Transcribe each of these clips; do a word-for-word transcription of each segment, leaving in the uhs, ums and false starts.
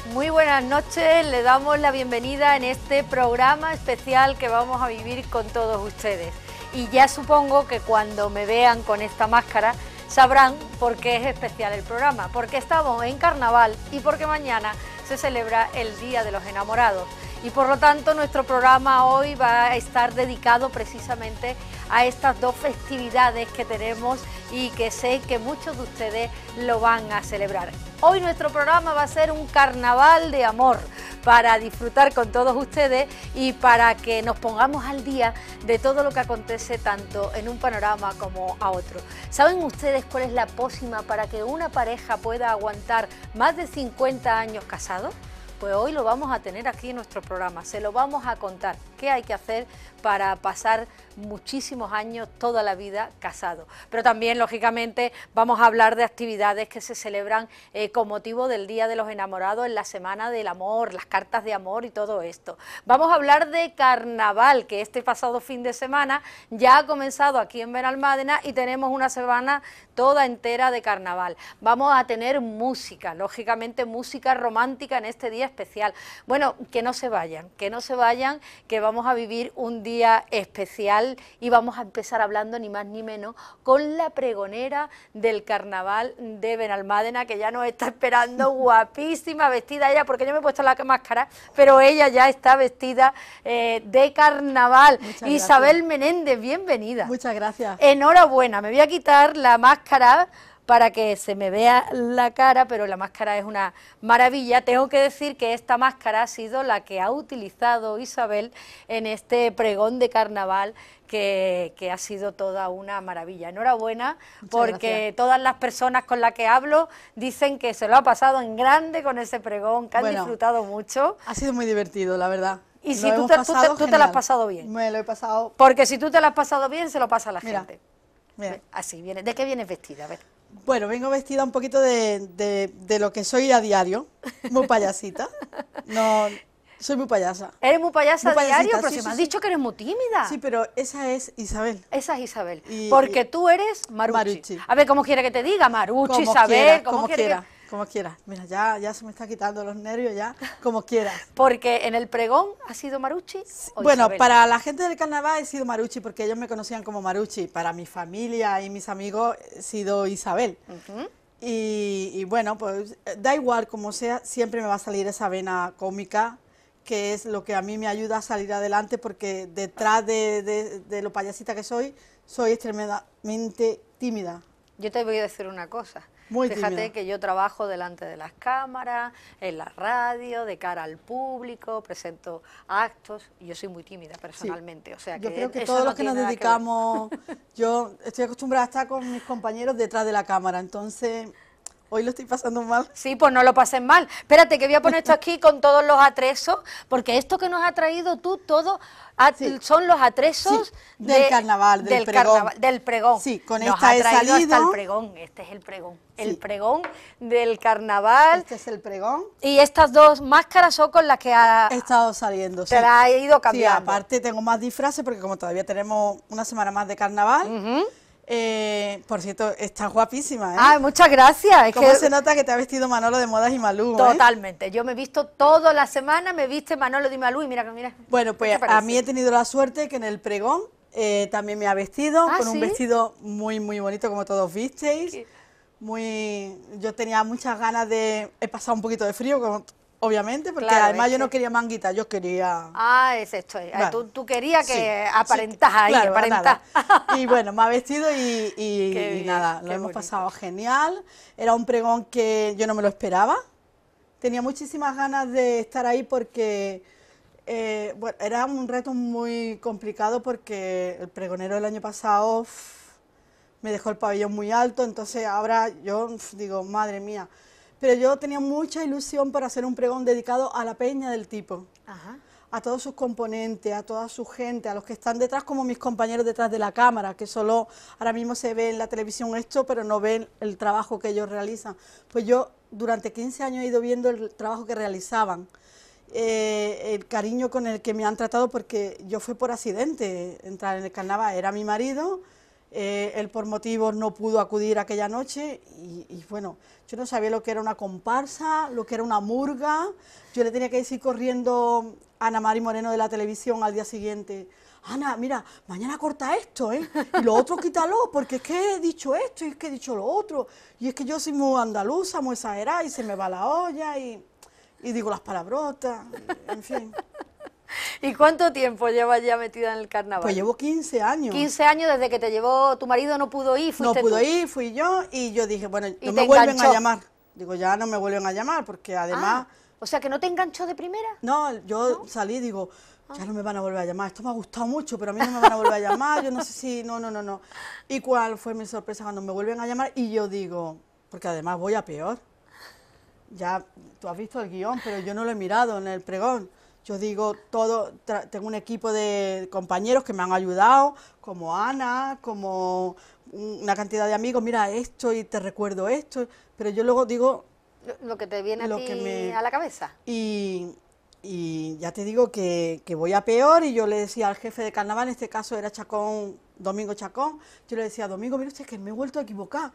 Muy buenas noches, le damos la bienvenida en este programa especial que vamos a vivir con todos ustedes. Y ya supongo que cuando me vean con esta máscara sabrán por qué es especial el programa, porque estamos en carnaval y porque mañana se celebra el Día de los Enamorados. Y por lo tanto nuestro programa hoy va a estar dedicado precisamente a estas dos festividades que tenemos y que sé que muchos de ustedes lo van a celebrar. Hoy nuestro programa va a ser un carnaval de amor para disfrutar con todos ustedes y para que nos pongamos al día de todo lo que acontece tanto en un panorama como a otro. ¿Saben ustedes cuál es la pócima para que una pareja pueda aguantar más de cincuenta años casados? Pues hoy lo vamos a tener aquí en nuestro programa, se lo vamos a contar, qué hay que hacer para pasar muchísimos años, toda la vida casados. Pero también, lógicamente, vamos a hablar de actividades que se celebran eh, con motivo del Día de los Enamorados en la Semana del Amor, las cartas de amor y todo esto. Vamos a hablar de carnaval, que este pasado fin de semana ya ha comenzado aquí en Benalmádena y tenemos una semana toda entera de carnaval. Vamos a tener música, lógicamente música romántica en este día especial. Bueno, que no se vayan, que no se vayan, que vamos a vivir un día especial y vamos a empezar hablando ni más ni menos con la pregonera del carnaval de Benalmádena, que ya nos está esperando, guapísima, vestida ella, porque yo me he puesto la máscara, pero ella ya está vestida eh, de carnaval. Muchas Isabel gracias. Menéndez, bienvenida. Muchas gracias. Enhorabuena, me voy a quitar la máscara para que se me vea la cara, pero la máscara es una maravilla. Tengo que decir que esta máscara ha sido la que ha utilizado Isabel en este pregón de carnaval, que, que ha sido toda una maravilla. Enhorabuena, Muchas porque gracias. todas las personas con las que hablo dicen que se lo ha pasado en grande con ese pregón, que han Bueno, disfrutado mucho. Ha sido muy divertido, la verdad. Y Lo si tú hemos te, tú te- pasado tú te lo has genial. pasado bien, Me lo he pasado. porque si tú te lo has pasado bien, se lo pasa a la Mira, gente. mira. Así viene. ¿De qué vienes vestida? A ver. Bueno, vengo vestida un poquito de, de, de lo que soy a diario. Muy payasita. No, soy muy payasa. Eres muy payasa Muy payasita, diario, pero sí, si sí, me has sí. dicho que eres muy tímida. Sí, pero esa es Isabel. Esa es Isabel, Y- porque y- tú eres Maruchi. Maruchi. A ver, ¿cómo quiere que te diga? Maruchi, Como Isabel, quiera, ¿cómo como quiere quiera, que...? como quiera. Mira, ya, ya se me está quitando los nervios, ya, como quieras. Porque en el pregón ha sido Maruchi o Bueno, Isabel. para la gente del carnaval he sido Maruchi, porque ellos me conocían como Maruchi. Para mi familia y mis amigos he sido Isabel. Ujú. Y, y bueno, pues da igual como sea, siempre me va a salir esa vena cómica, que es lo que a mí me ayuda a salir adelante, porque detrás de, de- de lo payasita que soy, soy extremadamente tímida. Yo te voy a decir una cosa. Muy Fíjate tímida. que yo trabajo delante de las cámaras, en la radio, de cara al público, presento actos, y yo soy muy tímida personalmente. O sea, que Yo creo que eso todos no los que tiene nos nada ver. dedicamos, yo estoy acostumbrada a estar con mis compañeros detrás de la cámara, entonces hoy lo estoy pasando mal. Sí, pues no lo pases mal. Espérate, que voy a poner esto aquí con todos los atresos, porque esto que nos ha traído tú, todo a- Sí. son los atresos Sí, del carnaval, del pregón. carnaval, del pregón. Sí, con Nos esta ha he traído hasta salido. el pregón, este es el pregón, el Sí. pregón del carnaval. Este es el pregón. Y estas dos máscaras son con las que ha, He estado saliendo, sí. te la ha ido Sí, cambiando. aparte tengo más disfraces porque como todavía tenemos una semana más de carnaval, Ujú. eh, por cierto, estás guapísima, ¿eh? Ay, muchas gracias. Es ¿Cómo que- se nota que te ha vestido Manolo de Modas y Malú, eh? Totalmente. Yo me he visto toda la semana, me viste Manolo Di Malú y mira que mira. Bueno, ¿qué pues te a parece? mí he tenido la suerte que en el pregón eh, también me ha vestido, ¿Ah, con un sí? vestido muy, muy bonito, como todos visteis. Qué- Muy, yo tenía muchas ganas de... He pasado un poquito de frío, como- obviamente, porque Claro, además es yo no que- quería manguita, yo quería... Ah, es esto. es. Vale. Tú, tú querías que Sí, aparentas sí, ahí, claro, aparentas. nada. Y bueno, me ha vestido y, y- Qué y bien, nada, lo qué hemos bonito. pasado genial. Era un pregón que yo no me lo esperaba. Tenía muchísimas ganas de estar ahí porque eh, bueno, era un reto muy complicado porque el pregonero del año pasado uf, me dejó el pabellón muy alto, entonces ahora yo uf, digo, madre mía. Pero yo tenía mucha ilusión por hacer un pregón dedicado a la peña del tipo, Ajá. a todos sus componentes, a toda su gente, a los que están detrás como mis compañeros detrás de la cámara, que solo ahora mismo se ve en la televisión esto, pero no ven el trabajo que ellos realizan. Pues yo durante quince años he ido viendo el trabajo que realizaban, eh, el cariño con el que me han tratado, porque yo fue por accidente entrar en el carnaval, era mi marido eh, él por motivos no pudo acudir aquella noche y, y bueno, yo no sabía lo que era una comparsa, lo que era una murga, yo le tenía que decir corriendo a Ana Mari Moreno de la televisión al día siguiente, Ana, mira, mañana corta esto, ¿eh? Y lo otro quítalo, porque es que he dicho esto y es que he dicho lo otro, y es que yo soy muy andaluza, muy exagerada y se me va la olla y, y digo las palabrotas, en fin. ¿Y cuánto tiempo llevas ya metida en el carnaval? Pues llevo quince años. quince años desde que te llevó, tu marido no pudo ir, fuiste No pudo tú. ir, fui yo y yo dije, bueno, Y no te me vuelven enganchó. a llamar. Digo, ya no me vuelven a llamar porque además... Ah, o sea, que no te enganchó de primera. No, yo salí y digo, ya no me van a volver a llamar, esto me ha gustado mucho, pero a mí no me van a volver a llamar, yo no sé si, no, no, no, no. ¿Y cuál fue mi sorpresa cuando me vuelven a llamar? Y yo digo, porque además voy a peor. Ya, tú has visto el guión, pero yo no lo he mirado en el pregón. Yo digo, todo, tengo un equipo de compañeros que me han ayudado, como Ana, como una cantidad de amigos, mira esto y te recuerdo esto, pero yo luego digo... Lo, lo que te viene lo a ti que me- a la cabeza. Y, y ya te digo que, que voy a peor y yo le decía al jefe de carnaval, en este caso era Chacón, Domingo Chacón, yo le decía, Domingo, mire usted que me he vuelto a equivocar.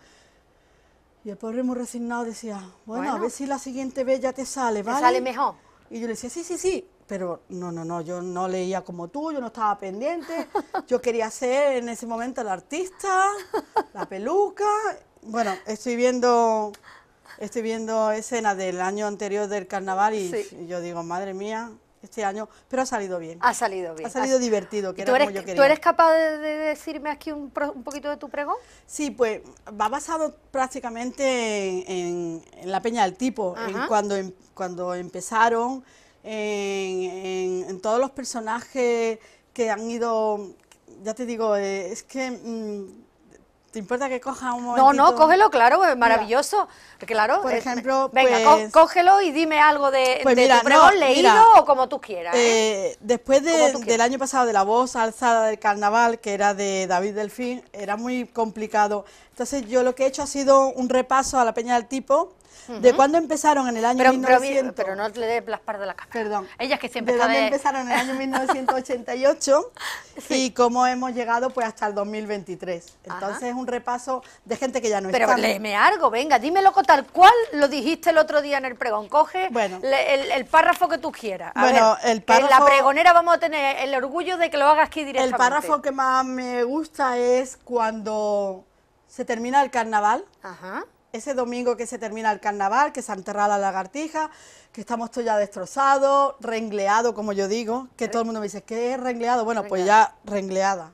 Y el pobre muy resignado decía, bueno, Bueno. a ver si la siguiente vez ya te sale, Te ¿vale? sale mejor. Y yo le decía, sí, sí, sí, pero no, no, no, yo no leía como tú, yo no estaba pendiente, yo quería ser en ese momento la artista, la peluca. Bueno, estoy viendo, estoy viendo escenas del año anterior del carnaval y, Sí. y yo digo, madre mía, este año, pero ha salido bien. Ha salido bien. Ha salido Has- divertido, que ¿Y era tú eres, como yo ¿Tú quería. eres capaz de, de decirme aquí un, pro- un poquito de tu pregón? Sí, pues va basado prácticamente en, en la Peña del Tipo, en Ajá. cuando, em- cuando empezaron, en, en- en todos los personajes que han ido, ya te digo, eh, es que, mm, ¿te importa que coja un No, momentito? no, cógelo, claro, es maravilloso. Claro. por es- ejemplo, venga, co- pues- cógelo y dime algo de, Pues de mira, tu pregón no, leído mira, o como tú quieras, ¿eh? Eh, después de- Como tú del quieras. año pasado de la voz alzada del carnaval, que era de David Delfín, era muy complicado. Entonces yo lo que he hecho ha sido un repaso a la Peña del Tipo, de cuándo empezaron en el año Pero, pero, mil novecientos. pero no le des las par de la cámara. Perdón. Ella es que siempre ¿De está dónde de... empezaron en el año mil novecientos ochenta y ocho y cómo hemos llegado pues hasta el dos mil veintitrés? Entonces Ajá. es un repaso de gente que ya no Pero está. léeme algo, venga, dímelo tal cual lo dijiste el otro día en el pregón. Coge Bueno. le- el, el párrafo que tú quieras. A Bueno, ver, el que en la párrafo- pregonera vamos a tener el orgullo de que lo hagas aquí El directamente. párrafo que más me gusta es cuando se termina el carnaval. Ajá. Ese domingo que se termina el carnaval, que se ha enterrado la lagartija, que estamos todos ya destrozados, rengleados, como yo digo, que todo el mundo me dice, ¿qué es rengleado? Bueno, pues ya rengleada.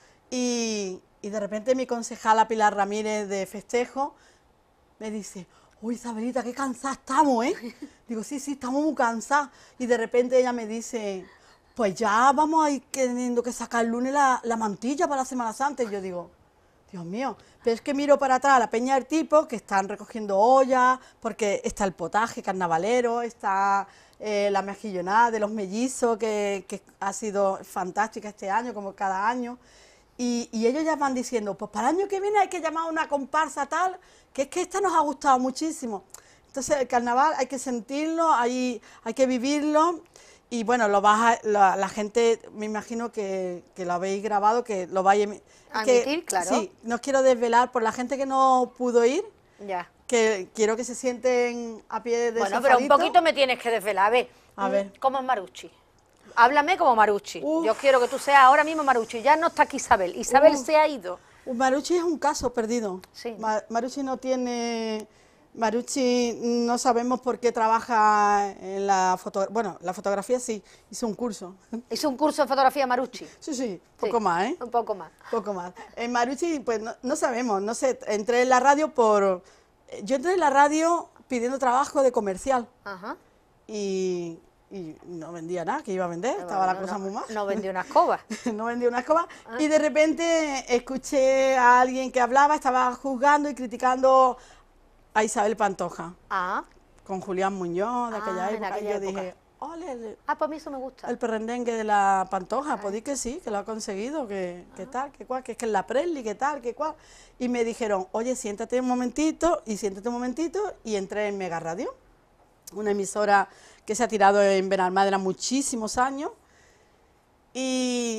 Y, y de repente mi concejala Pilar Ramírez de festejo me dice, uy, Isabelita, qué cansada estamos, ¿eh? Digo, sí, sí, estamos muy cansadas. Y de repente ella me dice, pues ya vamos a ir teniendo que sacar el lunes la, la mantilla para la Semana Santa. Y yo digo, Dios mío, pero es que miro para atrás a la Peña del Tipo, que están recogiendo ollas, porque está el potaje carnavalero, está eh, la mejillonada de los mellizos, que, que ha sido fantástica este año, como cada año. Y, y ellos ya van diciendo, pues para el año que viene hay que llamar a una comparsa tal, que es que esta nos ha gustado muchísimo. Entonces el carnaval hay que sentirlo, hay, hay que vivirlo. Y bueno, lo vas a- la, la gente, me imagino que, que lo habéis grabado, que lo vais a emi- A que- emitir, claro. Sí, no os quiero desvelar por la gente que no pudo ir, Ya. que quiero que se sienten a pie de Bueno, pero un sofadito. poquito me tienes que desvelar. A ver, A mm, ver. ¿cómo es Marucci? Háblame como Marucci. Uf. Yo quiero que tú seas ahora mismo Marucci. Ya no está aquí Isabel. Isabel Uf. se ha ido. Uh, Marucci es un caso perdido. Sí. Ma- Marucci no tiene... Marucci no sabemos por qué trabaja en la fotografía. Bueno, la fotografía sí, hizo un curso. Hizo un curso de fotografía Marucci. Sí, sí, poco Sí, más, ¿eh? Un poco más. Poco más. En Marucci, pues no, no sabemos, no sé, entré en la radio por... Yo entré en la radio pidiendo trabajo de comercial Ajá. y, y no vendía nada, que iba a vender, estaba la No, cosa no, muy mal. No vendió una escoba. No vendía una escoba Ah. y de repente escuché a alguien que hablaba, estaba juzgando y criticando a Isabel Pantoja Ah, con Julián Muñoz de aquella Ah, en época. aquella y yo época. dije, ole, el, ah, pues a mí eso me gusta. el perrendengue de la Pantoja, pues di que sí, que lo ha conseguido, que, que tal, que cual, que es que es la Presley, que tal, que cual. Y me dijeron, oye, siéntate un momentito, y siéntate un momentito, y entré en Mega Radio, una emisora que se ha tirado en Benalmádena muchísimos años, y,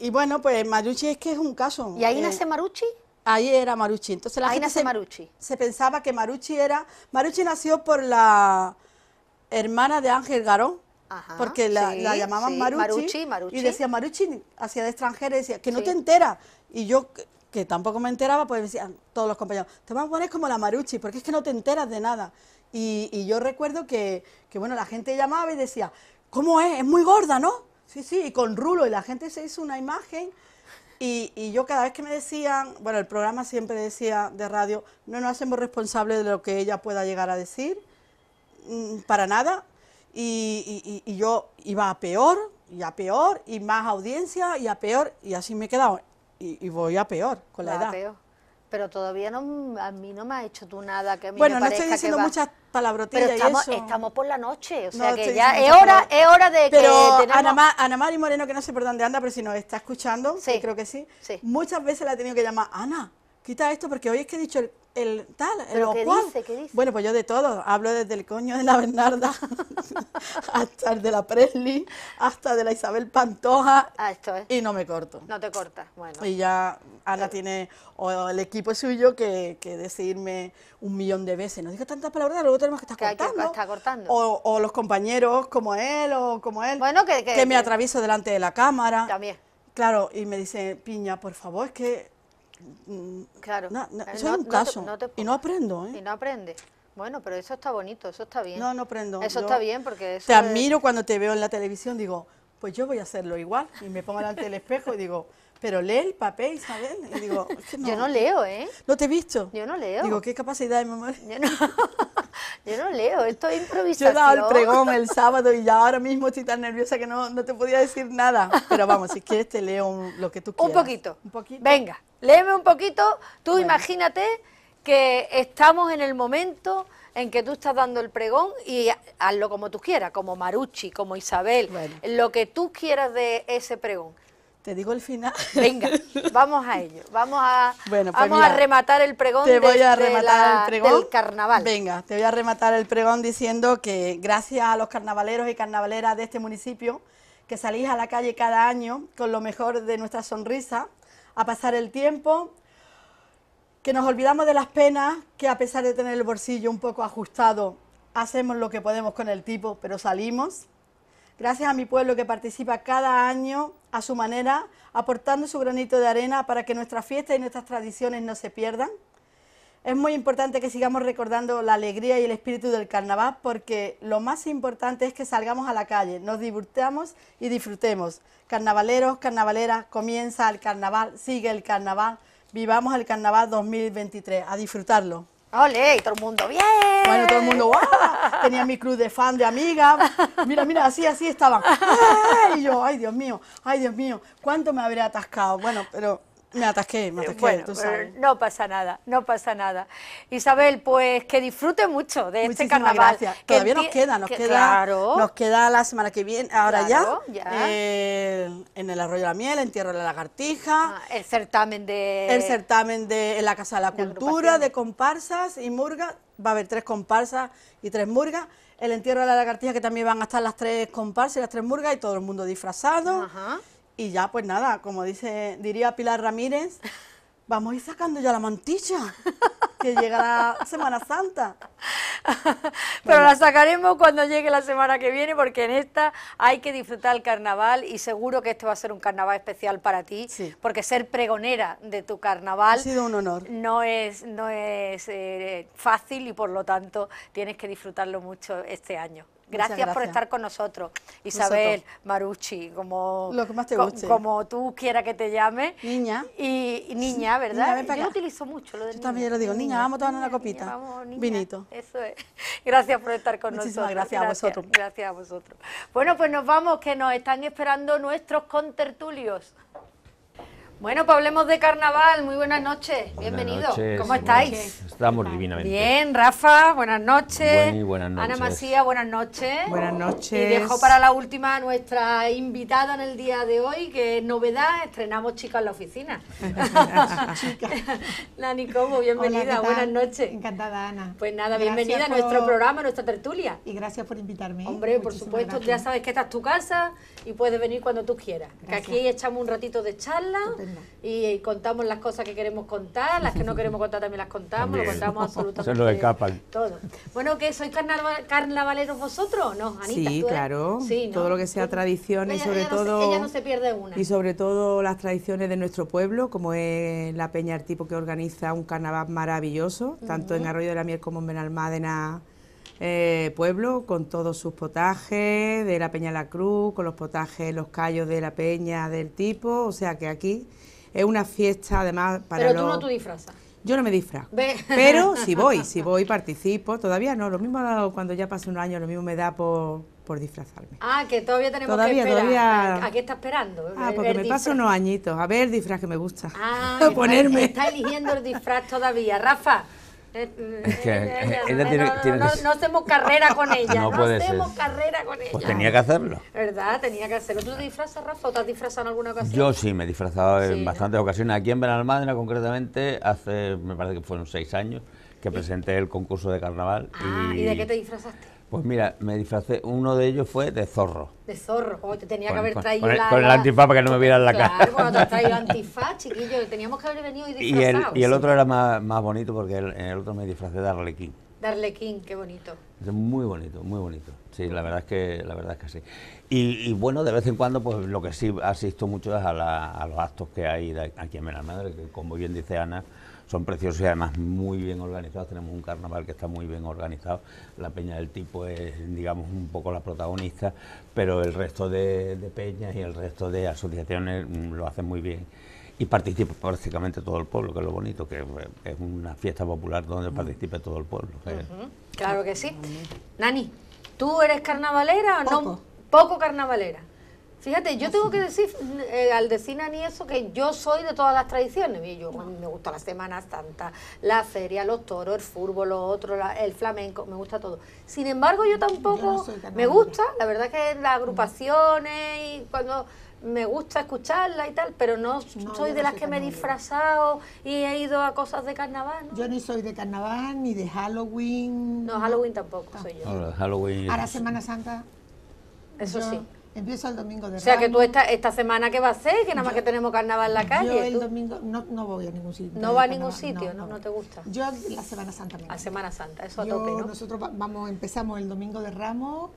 y bueno, pues Marucci es que es un caso. ¿Y ahí eh, nace Marucci? Ahí era Marucci. Entonces la Ahí gente nace se, Marucci. se pensaba que Marucci era... Marucci nació por la hermana de Ángel Garón, Ajá, porque la, sí, la llamaban sí, Marucci, Marucci, Marucci. y decía Marucci, hacía de extranjera, y decía, que no Sí. te enteras. Y yo, que, que tampoco me enteraba, pues decían todos los compañeros, te vas a poner como la Marucci, porque es que no te enteras de nada. Y, y yo recuerdo que, que, bueno, la gente llamaba y decía, ¿cómo es? Es muy gorda, ¿no? Sí, sí, y con rulo, y la gente se hizo una imagen. Y, y yo cada vez que me decían, bueno, el programa siempre decía de radio, no nos hacemos responsables de lo que ella pueda llegar a decir, mmm, para nada. Y, y, y yo iba a peor, y a peor, y más audiencia, y a peor, y así me he quedado. Y, y voy a peor con la Va, edad. peor. Pero todavía no, a mí no me has hecho tú nada que a mí Bueno, me no parezca estoy diciendo que va. muchas palabrotillas Pero estamos, y eso. estamos por la noche, o No sea que estoy ya diciendo es muchas hora, palabras. es hora de que Pero tenemos... Ana, Ma- Ana Mari Moreno, que no sé por dónde anda, pero si nos está escuchando, Sí, que creo que sí, sí. muchas veces la he tenido que llamar, Ana, quita esto, porque hoy es que he dicho el, el tal, el ¿Pero o qué cual. dice, qué dice? Bueno, pues yo de todo, hablo desde el coño de la Bernarda hasta el de la Presley, hasta de la Isabel Pantoja, Ah, esto es. y no me corto. No te cortas, bueno. Y ya Ana tiene, o el equipo suyo, que, que decirme un millón de veces, no digas tantas palabras, luego tenemos que estar Que hay que cortando. estar cortando. O, o los compañeros como él, o como él, Bueno, que- que- me que- atravieso delante de la cámara. También, Claro, y me dice, Piña, por favor, es que... mm, claro. no, no, Eh, eso no- es un no te- caso, no te y no aprendo, Y ¿eh? no aprendes. Bueno, pero eso está bonito, eso está bien. No, no aprendo. Eso Yo está bien porque eso Te es- admiro cuando te veo en la televisión, digo, pues yo voy a hacerlo igual, y me pongo delante del espejo y digo, pero lee el papel, Isabel, y digo, es que no, Yo no leo, ¿eh? ¿no te he visto? Yo no leo. Digo, qué capacidad de memoria. Yo no, yo no leo, esto es Yo he improvisación. dado el pregón el sábado y ya ahora mismo estoy tan nerviosa que no, no te podía decir nada. Pero vamos, si quieres te leo un- lo que tú Un quieras. poquito. Un poquito. Venga, léeme un poquito. Tú Bueno. imagínate que estamos en el momento en que tú estás dando el pregón y hazlo como tú quieras, como Marucci, como Isabel, Bueno. lo que tú quieras de ese pregón. Te digo el final. Venga, vamos a ello. Vamos a, Bueno, pues vamos a mira, rematar el pregón, Te voy a desde rematar la- el pregón. del carnaval. Venga, te voy a rematar el pregón diciendo que gracias a los carnavaleros y carnavaleras de este municipio, que salís a la calle cada año con lo mejor de nuestra sonrisa, a pasar el tiempo, que nos olvidamos de las penas, que a pesar de tener el bolsillo un poco ajustado, hacemos lo que podemos con el tipo, pero salimos. Gracias a mi pueblo que participa cada año a su manera, aportando su granito de arena para que nuestras fiestas y nuestras tradiciones no se pierdan. Es muy importante que sigamos recordando la alegría y el espíritu del carnaval, porque lo más importante es que salgamos a la calle, nos divirtamos y disfrutemos. Carnavaleros, carnavaleras, comienza el carnaval, sigue el carnaval, vivamos el carnaval dos mil veintitrés, a disfrutarlo. ¡Ole! Y todo el mundo, ¡bien! Bueno, todo el mundo, ¡guau! Tenía mi club de fan, de amigas. Mira, mira, así, así estaban. ¡Ay! Y yo, ¡ay, Dios mío! ¡Ay, Dios mío! ¿Cuánto me habré atascado? Bueno, pero me atasqué, me atasqué, Bueno, tú pero sabes. no pasa nada, no pasa nada. Isabel, pues que disfrute mucho de este Muchísimas carnaval. gracias. Que Todavía nos empie- queda, nos que- queda, Claro, nos queda la semana que viene, ahora Claro, ya, ya. eh, en el Arroyo de la Miel, Entierro de la Lagartija, Ah, el certamen de... el certamen de en la Casa de la de Cultura, agrupaciones. de comparsas y murgas, va a haber tres comparsas y tres murgas, el Entierro de la Lagartija, que también van a estar las tres comparsas y las tres murgas y todo el mundo disfrazado. Ajá. Y ya, pues nada, como dice diría Pilar Ramírez, vamos a ir sacando ya la mantilla, que llega la Semana Santa. Pero la sacaremos cuando llegue la semana que viene, porque en esta hay que disfrutar el carnaval y seguro que este va a ser un carnaval especial para ti, Sí. porque ser pregonera de tu carnaval Ha sido un honor. no es, no es eh, fácil y por lo tanto tienes que disfrutarlo mucho este año. Muchas Gracias, por gracias. estar con nosotros, Isabel, Marucci, como, Lo que más te co- guste. como tú quieras que te llame. Niña. Y, y niña, ¿verdad? Niña, ven para Yo acá. utilizo mucho lo de Yo niña. también lo digo, niña, vamos a tomar una niña, copita. niña, vamos, niña. Vinito. Eso es. Gracias por estar con Muchísimas nosotros. gracias a vosotros. Gracias a vosotros. Bueno, pues nos vamos, que nos están esperando nuestros contertulios. Bueno, pues hablemos de carnaval. Muy buenas noches. Bienvenido. Noches, ¿Cómo estáis? Estamos divinamente. Bien, Rafa, buenas noches. Buen, buenas noches. Ana Masía, buenas noches. Buenas noches. Y dejo para la última nuestra invitada en el día de hoy, que es novedad, estrenamos chicas en la oficina. Nani Cobo, bienvenida, Hola, buenas noches. Encantada, Ana. Pues nada, Gracias bienvenida por... a nuestro programa, a nuestra tertulia. Y gracias por invitarme. Hombre, por Muchísimas supuesto, gracias. ya sabes que esta es tu casa y puedes venir cuando tú quieras. Gracias. Que aquí echamos un ratito de charla y, y contamos las cosas que queremos contar, las que no queremos contar también las contamos, También. lo contamos absolutamente Eso es lo que escapan. todo. Bueno, ¿qué? ¿Sois carnaval, carnavaleros vosotros? ¿No, Anita? Sí, ¿tú eres? claro, Sí, ¿no? todo lo que sea Pues, tradiciones y ella- sobre ella no se- todo ella no se pierde una. y sobre todo las tradiciones de nuestro pueblo, como es la Peña El Tipo, que organiza un carnaval maravilloso, tanto en Arroyo de la Miel como en Benalmádena eh, pueblo, con todos sus potajes de la Peña La Cruz, con los potajes, los callos de la Peña del Tipo, o sea que aquí es una fiesta además para Pero tú los... no tú disfrazas. Yo no me disfrazo, Ve. pero si voy, si voy participo, todavía no, lo mismo cuando ya pase un año, lo mismo me da por, por disfrazarme. Ah, que todavía tenemos Todavía, que esperar. todavía. ¿A, a qué está esperando? Ah, El- porque el me disfraz. paso unos añitos, a ver el disfraz que me gusta, Ah, a está- ponerme. Está, eligiendo el disfraz todavía. Rafa. eh, Es que eh, ella eh, tiene- no, no, tiene no, que- no hacemos carrera con ella. No No, puede hacemos ser. carrera con ella. Pues tenía que hacerlo. ¿Verdad? Tenía que hacerlo. ¿Tú te disfrazas, Rafa, o te has disfrazado en alguna ocasión? Yo sí me he disfrazado Sí, en ¿no? bastantes ocasiones. Aquí en Benalmádena, concretamente, hace, me parece que fueron seis años que presenté el concurso de carnaval. Ah, ¿y de qué te disfrazaste? Pues mira, me disfracé, uno de ellos fue de zorro. De zorro. Oh, te tenía Con- que haber con- traído con el- la... con el la- antifaz para que no me vieran la cara. Claro, cuando te has traído el antifaz, chiquillo, teníamos que haber venido y Y el, disfrazados. y el otro era más, más bonito porque el, el otro me disfracé de Arlequín. De Arlequín, qué bonito. Es muy bonito, muy bonito. Sí, la verdad es que la verdad es que sí. Y, y bueno, de vez en cuando, pues lo que sí asisto mucho es a, la- a los actos que hay de aquí en Benalmádena, que como bien dice Ana, son preciosos y además muy bien organizados. Tenemos un carnaval que está muy bien organizado. La Peña del Tipo es, digamos, un poco la protagonista, pero el resto de, de peñas y el resto de asociaciones mm, lo hacen muy bien. Y participa prácticamente todo el pueblo, que es lo bonito, que es una fiesta popular donde participe todo el pueblo. que- Ujú, claro que sí. Nani, ¿tú eres carnavalera o no? Poco. Poco carnavalera. Fíjate, yo tengo que decir, eh, al decir Nani eso, que yo soy de todas las tradiciones. Y yo, a mí me gusta la Semana Santa, la feria, los toros, el fútbol, lo otro, la- el flamenco, me gusta todo. Sin embargo, yo tampoco Yo no soy me carnavalera. gusta, la verdad que las agrupaciones y cuando me gusta escucharla y tal, pero no, No, soy yo de no las soy que me he carnavalera. disfrazado y he ido a cosas de carnaval, ¿no? Yo ni soy de carnaval, ni de Halloween. No, Halloween tampoco soy yo. Ahora, Halloween. Ahora Semana Santa. Eso yo sí. Empiezo el domingo de O sea que tú Ramos. esta, esta semana que va a ser, que nada más que tenemos carnaval en la calle. Yo el tú domingo no, no voy a ningún sitio. no de vas a carnaval, ningún sitio, ¿no? No te gusta. Yo la Semana Santa me A gusta. Semana Santa, eso a Yo- tope, ¿no? Nosotros va- vamos, empezamos el domingo de Ramos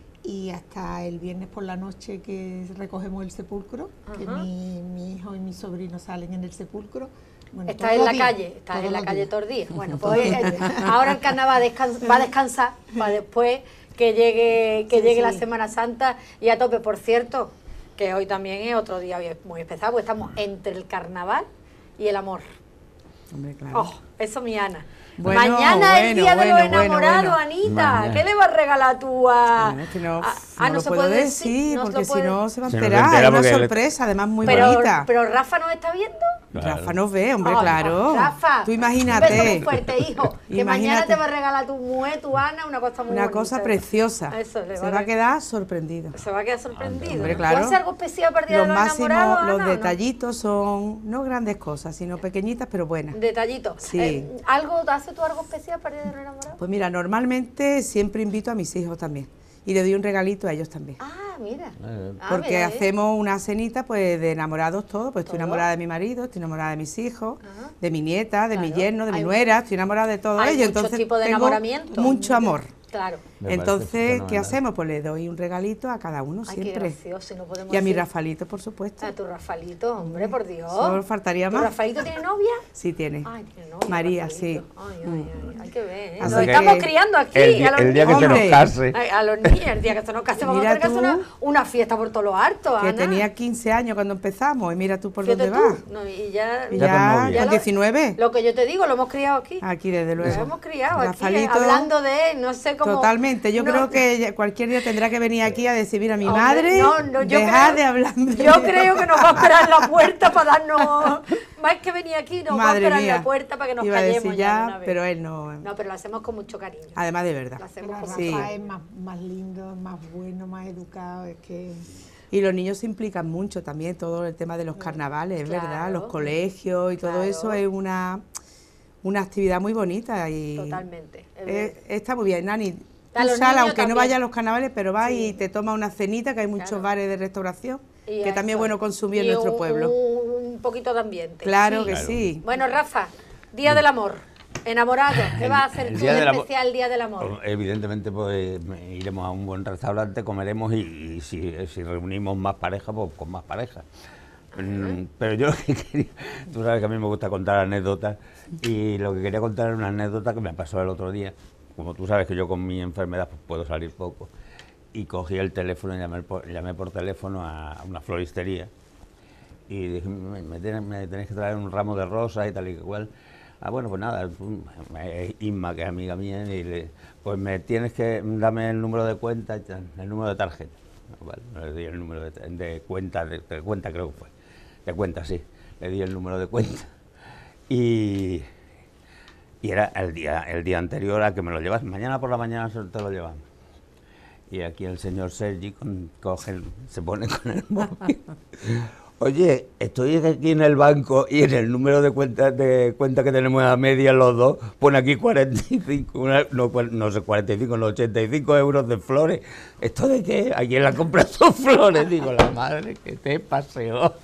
y hasta el viernes por la noche que recogemos el sepulcro, que Ajá. mi, mi hijo y mi sobrino salen en el sepulcro. Bueno, Estás todos en los la días, calle, estás todos en la los calle días. todos los días. Bueno, pues eh, ahora el carnaval descan- va a descansar para después que llegue, que Sí, llegue la sí. Semana Santa y a tope. Por cierto, que hoy también es otro día muy especial, porque estamos entre el carnaval y el amor. Hombre, claro. Oh, eso mi Ana. Bueno, Mañana es el bueno, día de los bueno, bueno, enamorados, bueno. Anita. Mañana. ¿Qué le vas a regalar tú a...? Bueno, es que no, a- no ah, lo se puedo puede decir, no se porque lo si puede- no se va a Se nos enterar. entera Es una porque le- sorpresa, además muy pero, bonita. pero Rafa nos está viendo. Claro. Rafa nos ve, hombre, Ay, claro. Rafa, Tú un beso imagínate. muy fuerte, hijo. Que mañana Imagínate. te va a regalar tu mujer, tu Ana, una cosa muy Una bonita. cosa preciosa. Eso, le Se va a quedar sorprendido. Se va a quedar sorprendido. Hombre, ¿Tú claro. haces algo especial para el día Los de los máximos, enamorados, los Ana, o no? detallitos son no grandes cosas, sino pequeñitas pero buenas. Detallitos. Sí. Eh, ¿Algo, ¿Haces tú algo especial para el día de los enamorados? Pues mira, normalmente siempre invito a mis hijos también y le doy un regalito a ellos también. Ah, mira. Eh, Ah, Porque mira, ¿eh? hacemos una cenita pues de enamorados todos, pues estoy ¿Todos? enamorada de mi marido, estoy enamorada de mis hijos, Ajá. de mi nieta, de mi Claro. yerno, de mi Hay- nuera, estoy enamorada de todo hay ello, muchos entonces tipos de tengo enamoramiento. mucho amor. Claro. Me parece Entonces, ¿qué fenomenal. hacemos? Pues le doy un regalito a cada uno Ay, qué siempre. gracioso, y no podemos Y a mi decir- Rafalito, por supuesto. A tu Rafalito, hombre, por Dios. Solo faltaría ¿Tu más. Rafalito tiene novia? Sí tiene. Ay, tiene novia. María, Rafalito. sí. Ay, ay, ay, hay que ver. ¿eh? Así Nos que- estamos criando aquí. El, di- a los el día que niños. se nos Hombre. case. Ay, a los niños, el día que se nos case, vamos a Mira tener que hacer tú. una, una fiesta por todos los hartos, Que Ana. tenía quince años cuando empezamos y mira tú por Fíjate dónde tú. vas. No, y ya, Y Ya con ya, novia. con lo- diecinueve. Lo que yo te digo, lo hemos criado aquí. Aquí, desde Lo luego. hemos criado aquí, eh, Rafalito, hablando de él. No sé cómo como... Totalmente, yo no, creo que cualquier día tendrá que venir aquí a decir, mira, mi hombre, madre, no, no, yo dejad creo- de hablar de Yo mí". creo que nos va a esperar en la puerta para darnos... Más que venir aquí, nos va a Madre esperar en mía, la puerta para que nos iba a callemos decir ya de ya, una vez. pero él no. No, pero lo hacemos con mucho cariño. Además de verdad. Lo hacemos Pero con Rafa Sí. es más, más lindo, más bueno, más educado, es que... Y los niños se implican mucho también, todo el tema de los carnavales, es Claro. verdad, los colegios y todo Claro. eso es una, una actividad muy bonita y Totalmente. es eh, verdad. está muy bien, Nani. A Tú los sal, niños aunque no también. vayas a los carnavales, pero vas Sí. y te tomas una cenita, que hay muchos Claro. bares de restauración, Y que a también es eso. bueno consumir en Y nuestro un- pueblo. Un, un poquito de ambiente. Claro Sí. que Claro. sí. Bueno, Rafa, Día del Amor, enamorado, ¿qué El- vas a hacer el tú Día de del Amor- especial Día del Amor? Evidentemente, pues me- iremos a un buen restaurante, comeremos y, y si, si reunimos más parejas, pues con más parejas. Mm, Pero yo lo que quería, tú sabes que a mí me gusta contar anécdotas y lo que quería contar era una anécdota que me pasó el otro día. Como tú sabes que yo con mi enfermedad pues, puedo salir poco y cogí el teléfono y llamé por, llamé por teléfono a una floristería y dije, me, me tenés, me tenéis que traer un ramo de rosas y tal y cual. Ah, bueno, pues nada, pum, eh, Inma, que es amiga mía, y le, pues me tienes que darme el número de cuenta, y tal, el número de tarjeta. Vale, le di el número de, de cuenta, de, de cuenta creo que fue, de cuenta, sí, le di el número de cuenta. Y, y era el día, el día anterior a que me lo llevas, mañana por la mañana se- te lo llevamos. Y aquí el señor Sergi con- coge, el- se pone con el móvil. Oye, estoy aquí en el banco y en el número de cuenta de cuenta que tenemos a media los dos, pone aquí cuarenta y cinco, una- no, cua- no sé, cuarenta y cinco, no, ochenta y cinco euros de flores. ¿Esto de qué? ¿A quién la compra sus flores? Digo, la madre que te paseó.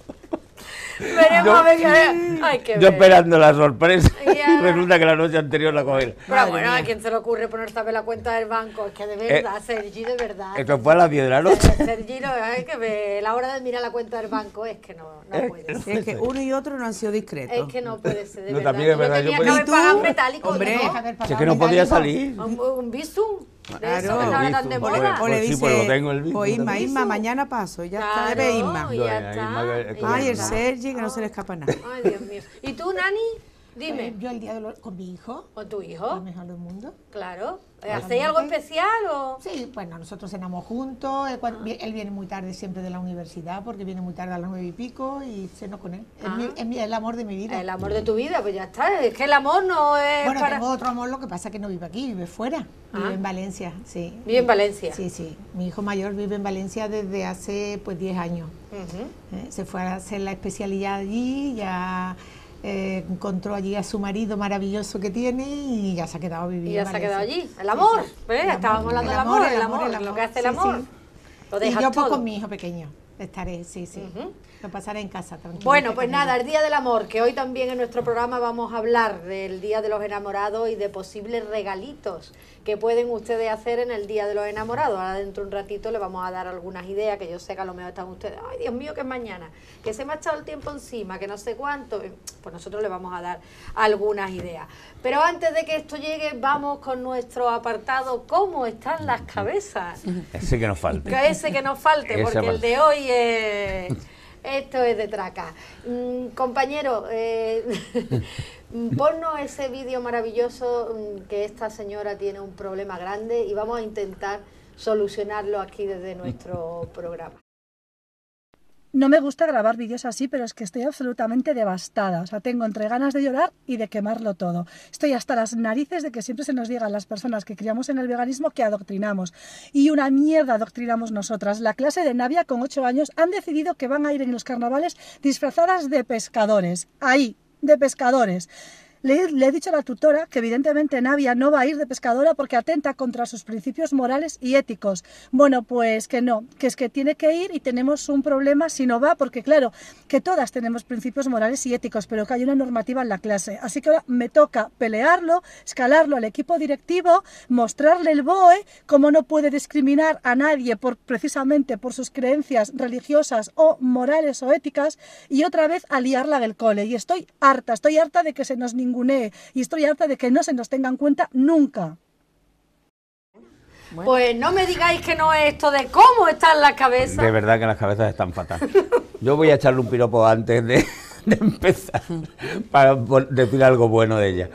Veremos Yo- a ver qué... Ay, qué Yo ver. esperando la sorpresa Ya. y resulta que la noche anterior la cogí. Pero Madre bueno, ¿a mía. quién se le ocurre ponerse a ver la cuenta del banco? Es que de verdad, Sergi, de verdad. Esto fue a las diez de la noche. Sergi, no, hay que ver, la hora de mirar la cuenta del banco es que no, no puede ser. Es que uno y otro no han sido discretos. Es que no puede ser, de No, verdad. también es Yo verdad, yo tenía que podía- haber ¿Y tú? pagado metálico, Hombre, ¿no? Deja de Si pagar es que no podía metálico. salir. Un, un visum de Claro. eso que está ahora tan de Visum, moda. O le Pues sí, dice, pues lo tengo el mismo pues Isma, también. Isma, mañana paso, ya está, Claro, debe Isma. y No, ya ya, está. Isma que- y ya Ay, el está. Sergi, que no se le escapa nada. Ay, Dios mío. ¿Y tú, Nani? Dime. Eh, yo el día de los, con mi hijo, ¿O tu lo hijo? mejor del mundo. Claro. ¿Hacéis algo especial o...? Sí, bueno, nosotros cenamos juntos, él, cuan- vi- él viene muy tarde siempre de la universidad, porque viene muy tarde a las nueve y pico, y ceno con él. Es, Ah. mi- es mi- el amor de mi vida. El amor de tu vida, pues ya está. Es que el amor no es Bueno, para... tengo otro amor, lo que pasa es que no vive aquí, vive fuera, vive Ah. en Valencia, sí. Vive en Valencia. Sí, sí. Mi hijo mayor vive en Valencia desde hace pues diez años. Ujú. Eh, Se fue a hacer la especialidad allí, ya eh, encontró allí a su marido maravilloso que tiene y ya se ha quedado a vivir Y ya en se ha quedado Valencia. allí. El amor. Sí, sí. ¿Ves? El Estábamos amor, hablando el del amor, amor, el amor, el lo amor. que hace el Sí, amor. sí. Lo Y dejas yo pues todo. con mi hijo pequeño estaré, sí, sí. Ujú. Lo pasaré en casa tranquilo. Bueno, pues nada, el Día del Amor, que hoy también en nuestro programa vamos a hablar del Día de los Enamorados y de posibles regalitos que pueden ustedes hacer en el Día de los Enamorados. Ahora dentro de un ratito le vamos a dar algunas ideas, que yo sé que a lo mejor están ustedes, ay Dios mío, que es mañana, que se me ha echado el tiempo encima, que no sé cuánto, pues nosotros le vamos a dar algunas ideas. Pero antes de que esto llegue, vamos con nuestro apartado, ¿cómo están las cabezas? Ese que nos falta. Que ese que nos falte, Ese porque el falta. de hoy es... Esto es de traca. Mm, compañero, eh, ponnos ese vídeo maravilloso, mm, que esta señora tiene un problema grande y vamos a intentar solucionarlo aquí desde nuestro programa. No me gusta grabar vídeos así, pero es que estoy absolutamente devastada. O sea, tengo entre ganas de llorar y de quemarlo todo. Estoy hasta las narices de que siempre se nos diga a las personas que criamos en el veganismo que adoctrinamos. Y una mierda adoctrinamos nosotras. La clase de Navia con ocho años han decidido que van a ir en los carnavales disfrazadas de pescadores. Ahí, de pescadores. Le, le he dicho a la tutora que evidentemente Navia no va a ir de pescadora porque atenta contra sus principios morales y éticos. Bueno, pues que no, que es que tiene que ir y tenemos un problema si no va, porque claro, que todas tenemos principios morales y éticos, pero que hay una normativa en la clase. Así que ahora me toca pelearlo, escalarlo al equipo directivo, mostrarle el B O E, cómo no puede discriminar a nadie por, precisamente por sus creencias religiosas o morales o éticas, y otra vez aliarla del cole. Y estoy harta, estoy harta de que se nos ningunee y estoy harta de que no se nos tenga en cuenta nunca. Bueno. Pues no me digáis que no es esto de cómo están las cabezas. De verdad que las cabezas están fatal. Yo voy a echarle un piropo antes de, de empezar para pon- decir algo bueno de ella.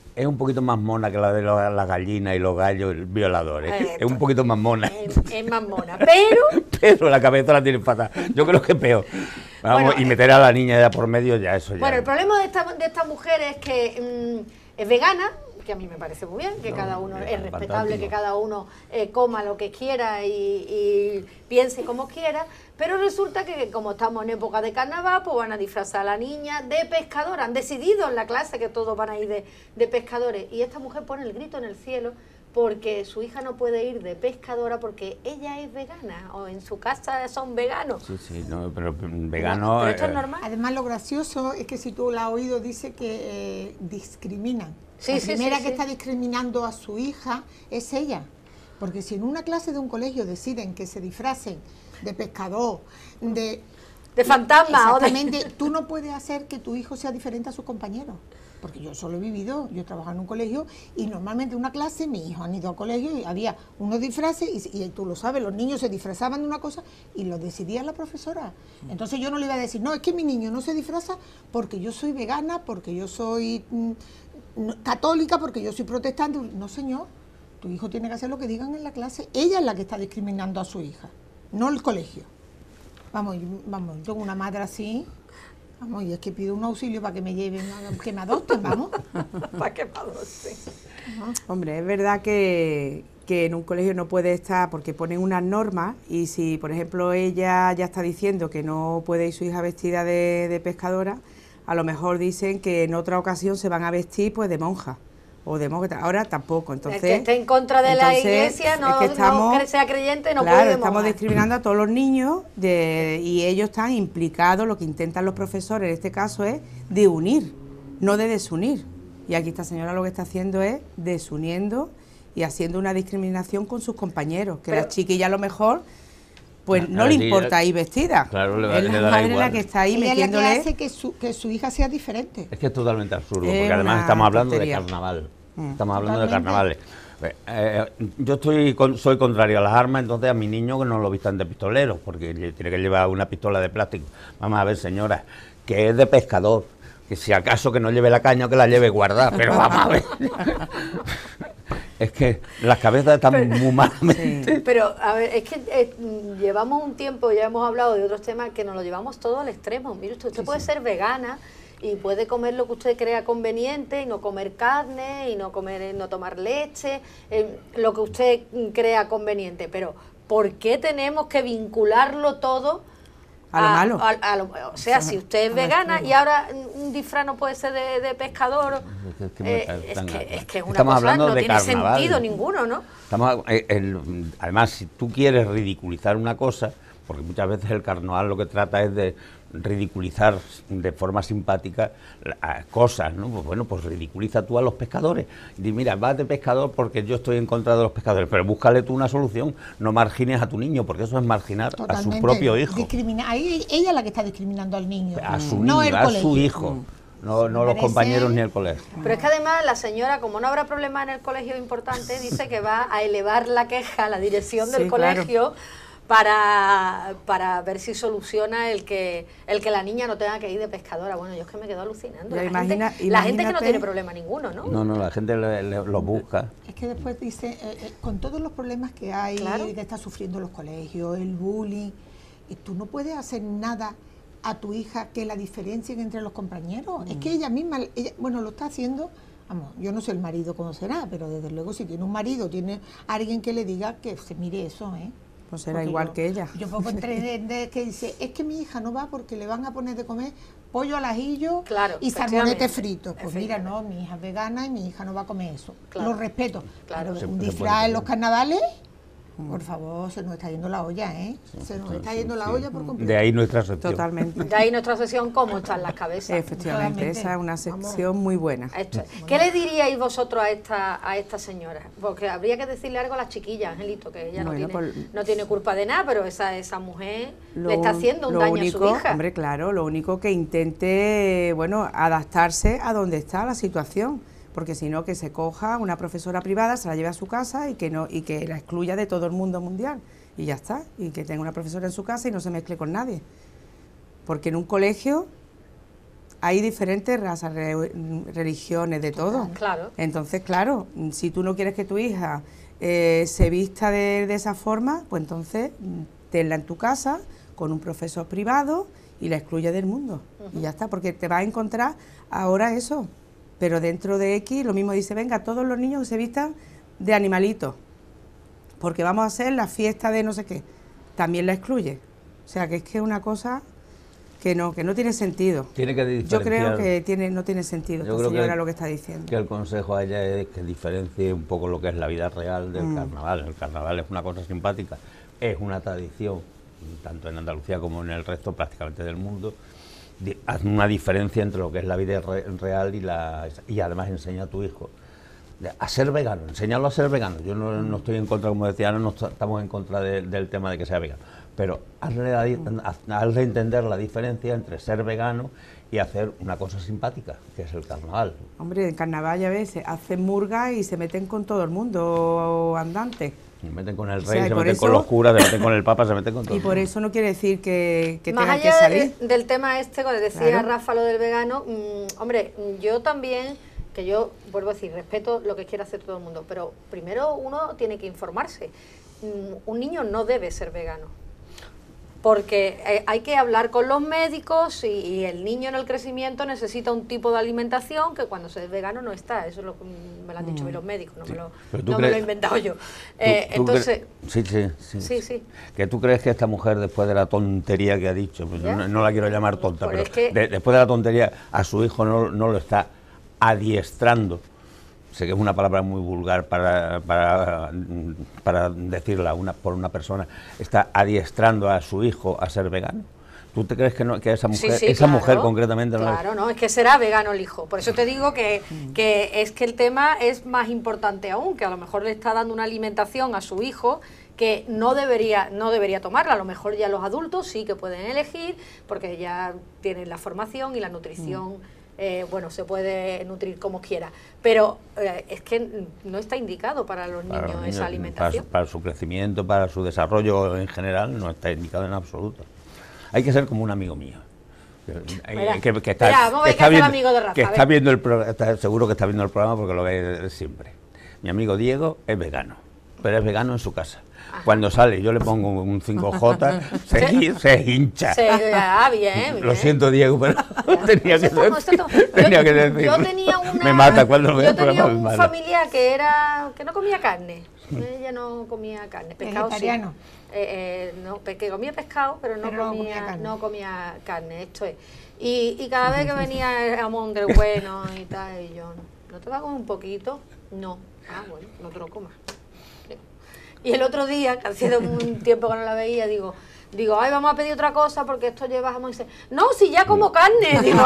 es un poquito más mona que la de los- las gallinas y los gallos violadores. Eh, es un poquito más mona. Es, es más mona, pero... Pero la cabeza la tiene fatal. Yo creo que es peor. Vamos, Bueno, y eh, meter a la niña ya por medio, ya eso ya. Bueno, el problema de esta, de esta mujer es que mm, es vegana, que a mí me parece muy bien, que No, cada uno, es es respetable fantástico. que cada uno eh, coma lo que quiera y, y piense como quiera, pero resulta que como estamos en época de carnaval, pues van a disfrazar a la niña de pescadora. Han decidido en la clase que todos van a ir de, de pescadores, y esta mujer pone el grito en el cielo porque su hija no puede ir de pescadora porque ella es vegana, o en su casa son veganos. Sí, sí, no, pero vegano. Pero esto es eh, normal. Además, lo gracioso es que si tú la has oído, dice que eh, discriminan. Sí, la sí, primera sí, que sí. está discriminando a su hija es ella. Porque si en una clase de un colegio deciden que se disfracen de pescador, de... De fantasma o de... Exactamente, tú no puedes hacer que tu hijo sea diferente a sus compañeros. Porque yo solo he vivido, yo he trabajado en un colegio y normalmente en una clase mis hijos han ido al colegio y había unos disfraces y, y tú lo sabes, los niños se disfrazaban de una cosa y lo decidía la profesora. Entonces yo no le iba a decir, no, es que mi niño no se disfraza porque yo soy vegana, porque yo soy mm, no- católica, porque yo soy protestante. No, señor, tu hijo tiene que hacer lo que digan en la clase. Ella es la que está discriminando a su hija, no el colegio. Vamos, yo- vamos, yo tengo una madre así, vamos, y es que pido un auxilio para que me lleven, a- que me adopten, vamos. ¿Para qué padre? Hombre, es verdad que, que en un colegio no puede estar porque ponen unas normas y si, por ejemplo, ella ya está diciendo que no puede ir su hija vestida de, de pescadora, a lo mejor dicen que en otra ocasión se van a vestir pues de monja o de monja. Ahora tampoco, entonces... El que esté en contra de la entonces, iglesia, no, es que estamos- no que sea creyente, no claro, puede ir de estamos monja. discriminando a todos los niños de, y ellos están implicados, lo que intentan los profesores en este caso es de unir, no de desunir. Y aquí esta señora lo que está haciendo es desuniendo y haciendo una discriminación con sus compañeros, que Pero- la chiquilla a lo mejor pues Ah, no ah, le sí, importa eh, ir vestida. claro, le va- es le la dará madre la igual. que está ahí Ella es la que metiéndole... hace que su, que su hija sea diferente. Es que es totalmente absurdo, Es porque además una estamos hablando tontería. de carnaval. Mm. Estamos hablando de Totalmente. carnavales. Eh, eh, yo estoy con- soy contrario a las armas, entonces a mi niño que no lo vistan de pistoleros, porque lle- tiene que llevar una pistola de plástico. Vamos a ver, señora, que es de pescador, que si acaso que no lleve la caña o que la lleve guardada, pero vamos a ver. Es que las cabezas están muy malamente. Pero, a ver, es que eh, mm, llevamos un tiempo, ya hemos hablado de otros temas, que nos lo llevamos todo al extremo. Mire usted, usted puede ser vegana y puede comer lo que usted crea conveniente y no comer carne y no comer, no tomar leche, eh, lo que usted mm, crea conveniente. Pero, ¿por qué tenemos que vincularlo todo A lo malo. a- a lo- o sea, si usted es vegana y ahora mm, un disfraz no puede ser de, de pescador, Es que me eh, parece es, tan- que, es que es una Estamos cosa, hablando no de tiene carnaval. sentido ninguno, ¿no? Estamos, eh, el- además, si tú quieres ridiculizar una cosa, porque muchas veces el carnaval lo que trata es de ridiculizar de forma simpática la- cosas, ¿no? Pues bueno, pues ridiculiza tú a los pescadores. Y di, mira, vas de pescador porque yo estoy en contra de los pescadores, pero búscale tú una solución, no margines a tu niño, porque eso es marginar a su propio hijo, Discrimina- ahí ella es la que está discriminando al niño. a su no niño, el a colegio. su hijo, no, no Me los parece- compañeros ni el colegio. Pero es que además la señora, como no habrá problema en el colegio importante, dice que va a elevar la queja a la dirección del Sí, claro. colegio para, para ver si soluciona el que el que la niña no tenga que ir de pescadora. Bueno, yo es que me quedo alucinando. Ya La, imagina- gente, la gente que no imagínate- tiene problema ninguno, ¿no? No, no, la gente le- le- lo busca. Es que después dice, eh, eh, con todos los problemas que hay, Claro. que está sufriendo los colegios, el bullying, y tú no puedes hacer nada a tu hija que la diferencien entre los compañeros. Es que ella misma, ella, bueno, lo está haciendo, vamos, yo no sé el marido cómo será, pero desde luego si tiene un marido, tiene alguien que le diga que se mire eso, ¿eh? Pues será Porque igual yo- que ella. Yo puedo entender que dice, es que mi hija no va porque le van a poner de comer pollo al ajillo Claro, y salmonete efectivamente, frito. Pues mira, no, mi hija es vegana y mi hija no va a comer eso. Claro. Lo respeto. Claro. Pero Se- un se disfraz puede en los hacer. carnavales, por favor, se nos está yendo la olla, ¿eh? Se nos está yendo la Sí. olla por completo. De ahí nuestra sección. Totalmente. De ahí nuestra sesión, ¿cómo están las cabezas? Efectivamente, Totalmente. esa es una sección muy buena. Esto es. ¿Qué le diríais vosotros a esta a esta señora? Porque habría que decirle algo a la chiquilla, Angelito, que ella Bueno, no, tiene, pues- no tiene culpa de nada, pero esa esa mujer Lo le está un- haciendo un lo daño único, a su hija. Hombre, claro, lo único que intente, bueno, adaptarse a donde está la situación, porque si no que se coja una profesora privada, se la lleve a su casa y que no y que la excluya de todo el mundo mundial y ya está, y que tenga una profesora en su casa y no se mezcle con nadie. Porque en un colegio hay diferentes razas, re, religiones, de todo. Claro. Entonces, claro, si tú no quieres que tu hija eh, se vista de, de esa forma, pues entonces tenla en tu casa con un profesor privado y la excluye del mundo. Uh-huh. Y ya está, porque te vas a encontrar ahora eso. Pero dentro de X lo mismo dice, venga, todos los niños que se vistan de animalitos, porque vamos a hacer la fiesta de no sé qué. También la excluye. O sea, que es que es una cosa que no, que no tiene sentido. Tiene que Yo creo que tiene, no tiene sentido Yo esta creo señora que, lo que está diciendo. Que el consejo a ella es que diferencie un poco lo que es la vida real del Mm. carnaval. El carnaval es una cosa simpática, es una tradición, tanto en Andalucía como en el resto prácticamente del mundo. Haz una diferencia entre lo que es la vida re real y, la, y además enseña a tu hijo a ser vegano, enseñarlo a ser vegano. Yo no, no estoy en contra, como decía Ana, no estamos en contra de, del tema de que sea vegano, pero hazle, la, hazle entender la diferencia entre ser vegano y hacer una cosa simpática, que es el carnaval. Hombre, en carnaval ya ves, hacen murga y se meten con todo el mundo andante. Se meten con el rey, o sea, se meten eso, con los curas, se meten con el papa, se meten con todo. Y por eso no quiere decir que, que Más tengan allá que salir. De, del tema este, cuando decía claro. Rafa lo del vegano, mmm, hombre, yo también, que yo vuelvo a decir, respeto lo que quiera hacer todo el mundo, pero primero uno tiene que informarse. Mm, un niño no debe ser vegano, porque eh, hay que hablar con los médicos y, y el niño en el crecimiento necesita un tipo de alimentación que cuando se es vegano no está. Eso es lo que me lo han dicho mm. los médicos, no, sí. me, lo, no me lo he inventado yo. Eh, ¿Tú, tú entonces, sí, sí, sí, sí, sí. Que tú crees que esta mujer, después de la tontería que ha dicho, pues no, no la quiero llamar tonta, pues pero es que, de, después de la tontería, a su hijo no, no lo está adiestrando. Sé que es una palabra muy vulgar para, para, para decirla una, por una persona, está adiestrando a su hijo a ser vegano. ¿Tú te crees que, no, que esa mujer, sí, sí, esa claro, mujer concretamente no Claro, no, es que será vegano el hijo. Por eso te digo que, que es que el tema es más importante aún, que a lo mejor le está dando una alimentación a su hijo que no debería, no debería tomarla. A lo mejor ya los adultos sí que pueden elegir, porque ya tienen la formación y la nutrición. Mm. Eh, bueno, se puede nutrir como quiera, pero eh, es que no está indicado para los niños, para los niños esa alimentación. Para, para su crecimiento, para su desarrollo en general, no está indicado en absoluto. Hay que ser como un amigo mío. Mira, que, que está, mira, vamos que a está viendo, amigo de Rafa, que está viendo el programa, está, seguro que está viendo el programa porque lo ve siempre. Mi amigo Diego es vegano, pero es vegano en su casa. Ajá. Cuando sale yo le pongo un cinco J, se, se hincha. Se, ah, bien, bien. Lo siento, Diego, pero tenía que, esto, esto, esto. tenía yo, que decir. Yo tenía una, me mata cuando lo veo. Yo tenía un familiar que era que no comía carne. Ella no comía carne, pescado vegetariano. Sí. Eh, eh, no, que comía pescado, pero no, pero comía, no comía carne. No comía carne, esto es. Y, y cada vez que venía el jamón del bueno y tal, y yo, ¿no te va a comer un poquito? No. Ah, bueno, no te lo comas. Y el otro día, que hacía un tiempo que no la veía, digo, digo, ay, vamos a pedir otra cosa porque esto lleva jamón. Y dice, no, si ya como carne. Digo,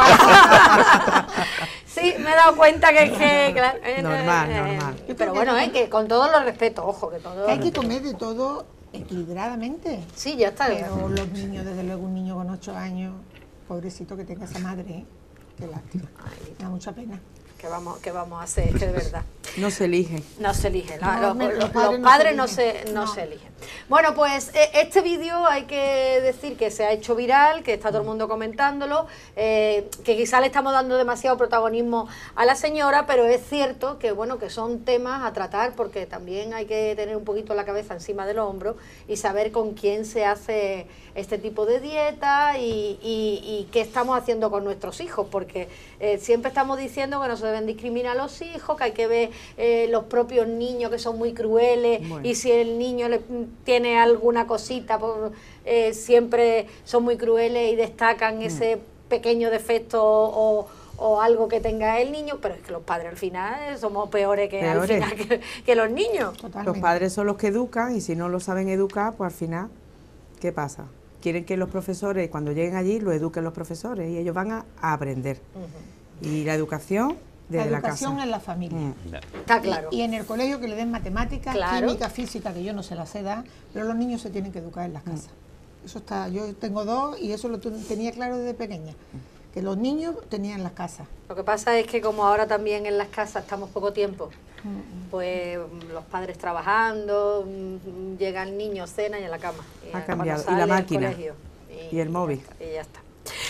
sí, me he dado cuenta que es que... Claro, eh, normal, eh, normal. Eh, pero bueno, eh, que con todo lo respeto, ojo, que todo... Que hay que comer de todo equilibradamente. Sí, ya está. Pero los niños, desde luego un niño con ocho años, pobrecito que tenga esa madre, ¿eh? Qué lástima. Ay, me da mucha pena. ¿Qué vamos, qué vamos a hacer? Es que de verdad. No se elige. No se elige. La, no, los, los, los padres, padres no, se, no, se, no, no se eligen. Bueno, pues este vídeo hay que decir que se ha hecho viral, que está todo el mundo comentándolo, eh, que quizá le estamos dando demasiado protagonismo a la señora, pero es cierto que bueno que son temas a tratar porque también hay que tener un poquito la cabeza encima del hombro y saber con quién se hace este tipo de dieta y, y, y qué estamos haciendo con nuestros hijos, porque eh, siempre estamos diciendo que no se deben discriminar a los hijos, que hay que ver eh, los propios niños que son muy crueles, bueno. Y si el niño le, tiene alguna cosita, pues, eh, siempre son muy crueles y destacan mm. ese pequeño defecto o, o algo que tenga el niño, pero es que los padres al final somos peores que, peores. Al final que, que los niños. Totalmente. Los padres son los que educan y si no lo saben educar, pues al final, ¿qué pasa? Quieren que los profesores, cuando lleguen allí, lo eduquen los profesores y ellos van a, a aprender. Uh-huh. Y la educación desde la educación la casa. en la familia. Mm. Está claro. Y, y en el colegio que le den matemáticas, claro. Química, física, que yo no se las sé dar, pero los niños se tienen que educar en las casas. Mm. Eso está, yo tengo dos y eso lo tenía claro desde pequeña. Que los niños tenían las casas. Lo que pasa es que como ahora también en las casas estamos poco tiempo, pues los padres trabajando, llega el niño, cena y en la cama. Ha cambiado. Y la máquina. Y, y el móvil. Y ya está.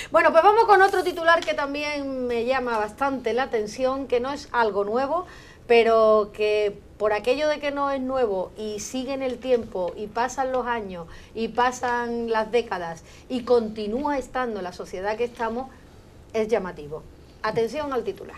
Bueno, pues vamos con otro titular que también me llama bastante la atención, que no es algo nuevo, pero que por aquello de que no es nuevo y sigue en el tiempo y pasan los años y pasan las décadas y continúa estando en la sociedad que estamos, es llamativo. Atención al titular.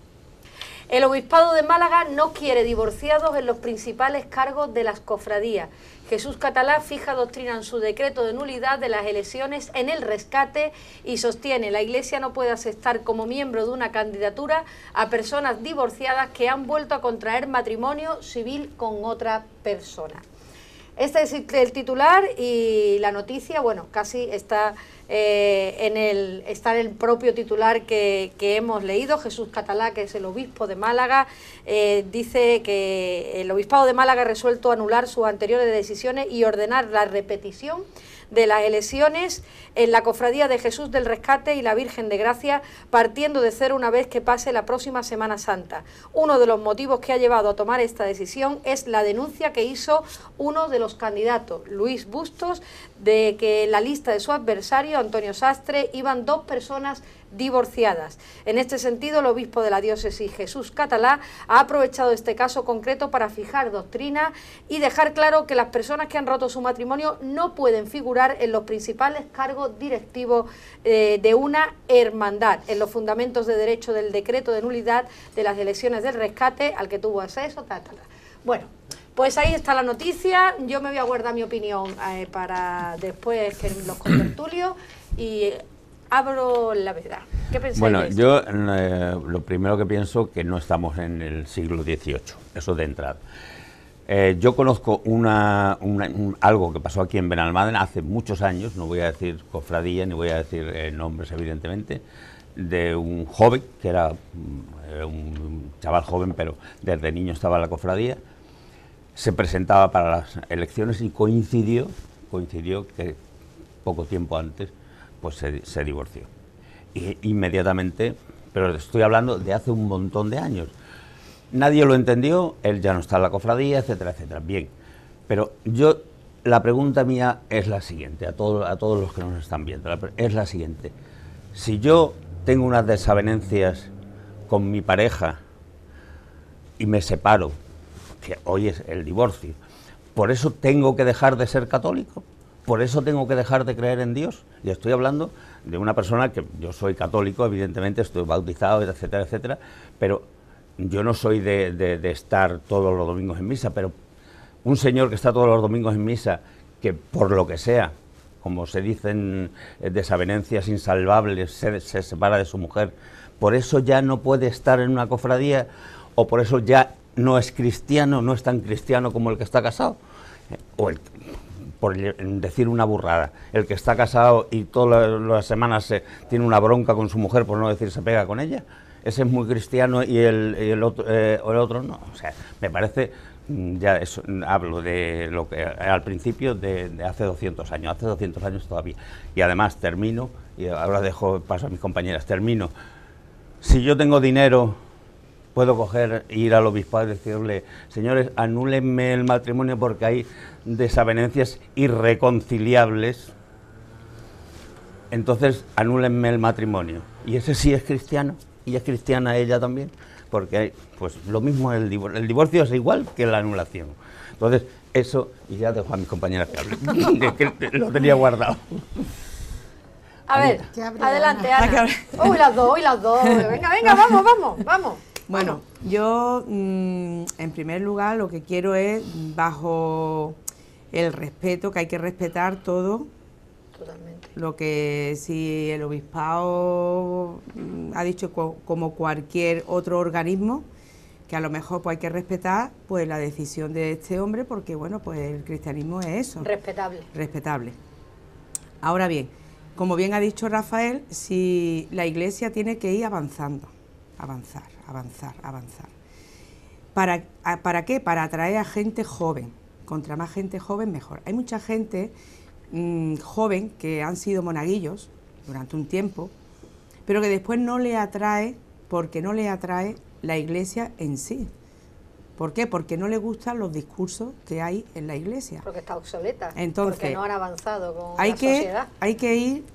El Obispado de Málaga no quiere divorciados en los principales cargos de las cofradías. Jesús Catalá fija doctrina en su decreto de nulidad de las elecciones en el rescate y sostiene: la Iglesia no puede aceptar como miembro de una candidatura a personas divorciadas que han vuelto a contraer matrimonio civil con otra persona. Este es el titular y la noticia, bueno, casi está, eh, en, el, está en el propio titular que, que hemos leído. Jesús Catalá, que es el obispo de Málaga, eh, dice que el Obispado de Málaga ha resuelto anular sus anteriores decisiones y ordenar la repetición de las elecciones en la Cofradía de Jesús del Rescate y la Virgen de Gracia, partiendo de cero una vez que pase la próxima Semana Santa. Uno de los motivos que ha llevado a tomar esta decisión es la denuncia que hizo uno de los candidatos, Luis Bustos, de que en la lista de su adversario, Antonio Sastre, iban dos personas divorciadas. En este sentido, el obispo de la diócesis, Jesús Catalá, ha aprovechado este caso concreto para fijar doctrina y dejar claro que las personas que han roto su matrimonio no pueden figurar en los principales cargos directivos eh, de una hermandad, en los fundamentos de derecho del decreto de nulidad de las elecciones del rescate al que tuvo acceso, tal, tal, tal. Bueno, pues ahí está la noticia. Yo me voy a guardar mi opinión eh, para después que los contertulios y abro la verdad. ¿Qué pensáis? Bueno, de esto? yo eh, lo primero que pienso que no estamos en el siglo dieciocho, eso de entrada. Eh, yo conozco una, una, un, algo que pasó aquí en Benalmádena hace muchos años, no voy a decir cofradía, ni voy a decir eh, nombres evidentemente, de un joven, que era eh, un chaval joven, pero desde niño estaba en la cofradía, se presentaba para las elecciones y coincidió, coincidió que poco tiempo antes pues se, se divorció. Y inmediatamente, pero estoy hablando de hace un montón de años. Nadie lo entendió, él ya no está en la cofradía, etcétera, etcétera. Bien, pero yo, la pregunta mía es la siguiente, a, todo, a todos los que nos están viendo, la, es la siguiente. Si yo tengo unas desavenencias con mi pareja y me separo, que hoy es el divorcio, ¿por eso tengo que dejar de ser católico? ¿Por eso tengo que dejar de creer en Dios? Y estoy hablando de una persona que yo soy católico, evidentemente, estoy bautizado, etcétera, etcétera, pero yo no soy de, de, de estar todos los domingos en misa, pero un señor que está todos los domingos en misa, que por lo que sea, como se dicen desavenencias insalvables, se, se separa de su mujer, por eso ya no puede estar en una cofradía, o por eso ya no es cristiano, no es tan cristiano como el que está casado, o el, por decir una burrada, el que está casado y todas las semanas se, tiene una bronca con su mujer, por no decir se pega con ella, ese es muy cristiano y el, y el, otro, eh, el otro no. O sea, me parece, ya eso, hablo de lo que al principio de, de hace doscientos años, hace doscientos años todavía. Y además termino, y ahora dejo paso a mis compañeras, termino. Si yo tengo dinero, puedo coger, ir al obispado y decirle, señores, anúlenme el matrimonio porque hay desavenencias irreconciliables, entonces anúlenme el matrimonio. Y ese sí es cristiano, y es cristiana ella también, porque hay, pues lo mismo el divorcio, el divorcio es igual que la anulación. Entonces, eso, y ya dejo a mis compañeras que hablen, que lo tenía guardado. A ver, Anita. adelante, Ana. Uy, las dos, uy, las dos. Venga, venga, vamos, vamos, vamos. Bueno, yo mmm, en primer lugar lo que quiero es, bajo el respeto, que hay que respetar todo. Totalmente. Lo que si el obispado mm, ha dicho co como cualquier otro organismo, que a lo mejor pues hay que respetar pues la decisión de este hombre, porque bueno, pues el cristianismo es eso. Respetable. Respetable. Ahora bien, como bien ha dicho Rafael, si la Iglesia tiene que ir avanzando, avanzar, avanzar, avanzar. ¿Para, a, ¿Para qué? Para atraer a gente joven. Contra más gente joven, mejor. Hay mucha gente mmm, joven que han sido monaguillos durante un tiempo, pero que después no le atrae, porque no le atrae la Iglesia en sí. ¿Por qué? Porque no le gustan los discursos que hay en la Iglesia. Porque está obsoleta. Entonces, porque no han avanzado con hay la que, sociedad. Hay que ir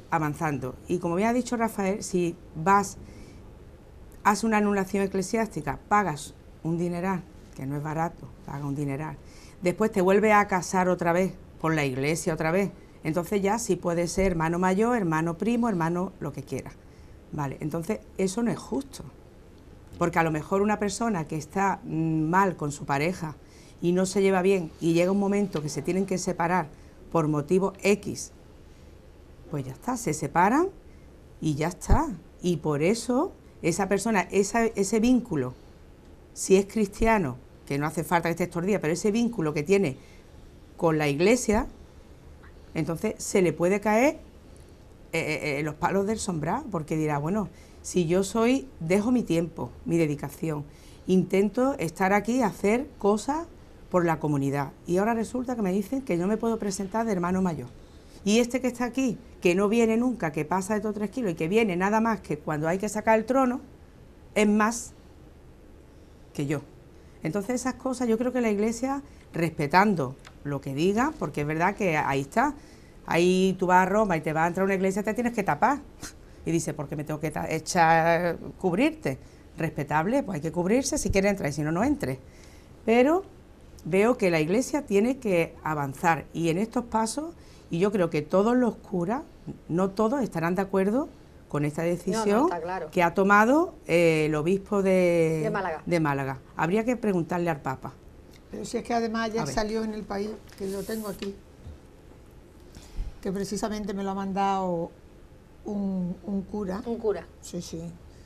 avanzando. Y como bien ha dicho Rafael, si vas, haces una anulación eclesiástica, pagas un dineral, que no es barato, pagas un dineral, después te vuelves a casar otra vez, por la iglesia otra vez, entonces ya sí puede ser hermano mayor, hermano primo, hermano lo que quiera. Vale, entonces eso no es justo, porque a lo mejor una persona que está mm, mal con su pareja y no se lleva bien y llega un momento que se tienen que separar por motivo X, pues ya está, se separan y ya está. Y por eso esa persona, esa, ese vínculo, si es cristiano, que no hace falta que esté estos días, pero ese vínculo que tiene con la iglesia, entonces se le puede caer eh, eh, los palos del sombral, porque dirá, bueno, si yo soy, dejo mi tiempo, mi dedicación, intento estar aquí, hacer cosas por la comunidad, y ahora resulta que me dicen que yo me puedo presentar de hermano mayor. Y este que está aquí, que no viene nunca, que pasa de todos tres kilos y que viene nada más que cuando hay que sacar el trono, es más que yo. Entonces esas cosas yo creo que la iglesia, respetando lo que diga, porque es verdad que ahí está, ahí tú vas a Roma y te vas a entrar a una iglesia, te tienes que tapar. Y dice, ¿por qué me tengo que echar, cubrirte? Respetable, pues hay que cubrirse si quiere entrar y si no, no entre. Pero veo que la iglesia tiene que avanzar y en estos pasos, y yo creo que todos los curas, no todos estarán de acuerdo con esta decisión no, no, está claro. que ha tomado eh, el obispo de, de, Málaga. de Málaga. Habría que preguntarle al Papa. Pero si es que además ayer salió en El País, que lo tengo aquí, que precisamente me lo ha mandado un, un cura. Un cura. Sí, sí.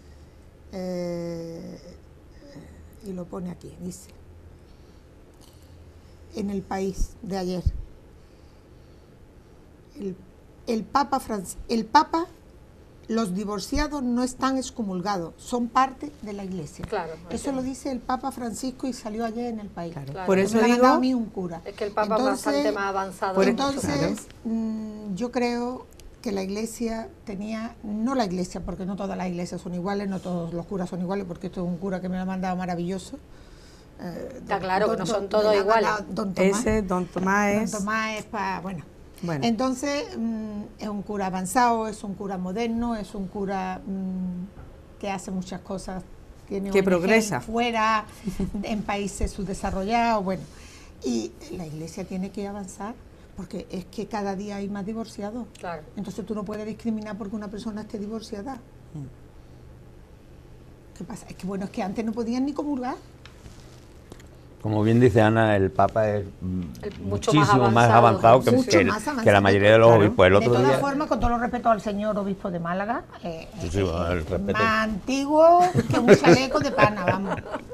Eh, y lo pone aquí, dice, en El País de ayer, el, el Papa Francis, el Papa, los divorciados no están excomulgados, son parte de la Iglesia. Claro, eso lo dice el Papa Francisco y salió ayer en El País. Claro. Claro. Por eso me digo, a mí un cura. Es que el Papa entonces, es bastante más avanzado. Por, entonces, claro. mmm, yo creo que la Iglesia tenía, no la Iglesia, porque no todas las iglesias son iguales, no todos los curas son iguales, porque esto es un cura que me lo ha mandado maravilloso. Eh, Está don, claro don, que no son don, todos iguales. Don Tomás. Ese don Tomás es... Don Tomás es para, bueno. Bueno. Entonces, mmm, es un cura avanzado, es un cura moderno, es un cura mmm, que hace muchas cosas, tiene que progresa fuera, en países subdesarrollados, bueno. Y la Iglesia tiene que avanzar, porque es que cada día hay más divorciados. Claro. Entonces tú no puedes discriminar porque una persona esté divorciada. Mm. ¿Qué pasa? Es que bueno, es que antes no podían ni comulgar. Como bien dice Ana, el Papa es el, muchísimo más avanzado, más avanzado, que, mucho que, más avanzado que la mayoría de los claro. obispos. El otro de todas día, formas, con todo el respeto al señor obispo de Málaga, eh, sí, sí, bueno, el respeto. más antiguo que un chaleco de pana, vamos.